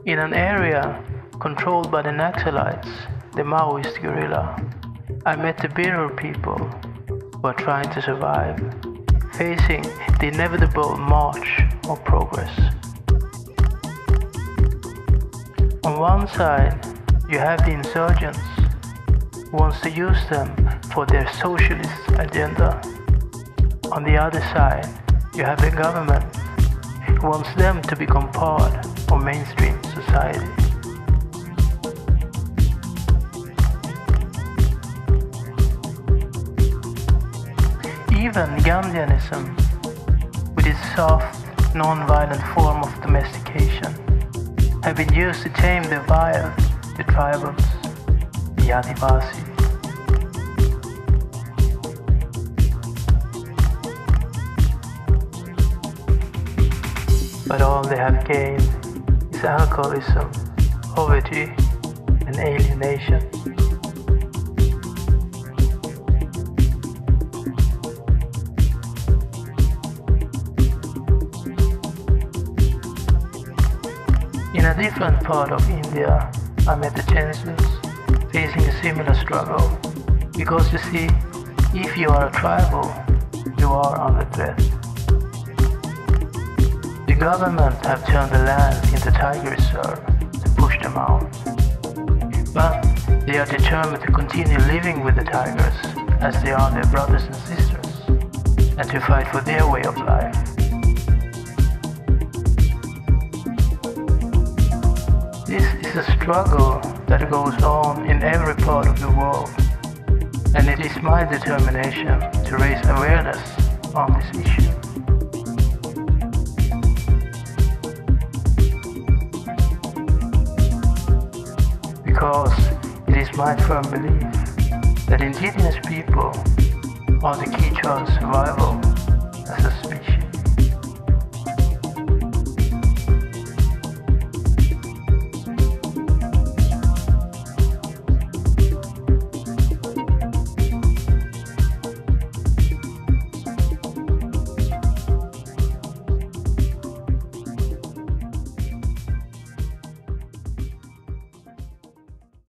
In an area controlled by the Naxalites, the Maoist guerrilla, I met the Birur people who are trying to survive, facing the inevitable march of progress. On one side, you have the insurgents who wants to use them for their socialist agenda. On the other side, you have the government who wants them to become part of mainstream society. Even Gandhianism, with its soft, non-violent form of domestication, have been used to tame the wild, the tribals, the Adivasi. But all they have gained is alcoholism, poverty, and alienation. In a different part of India, I met the Chinese facing a similar struggle, because you see, if you are a tribal, you are under threat. The government have turned the land into tiger reserve to push them out. But they are determined to continue living with the tigers as they are their brothers and sisters, and to fight for their way of life. This is a struggle that goes on in every part of the world, and it is my determination to raise awareness on this issue. Because it is my firm belief that indigenous people are the key to our survival.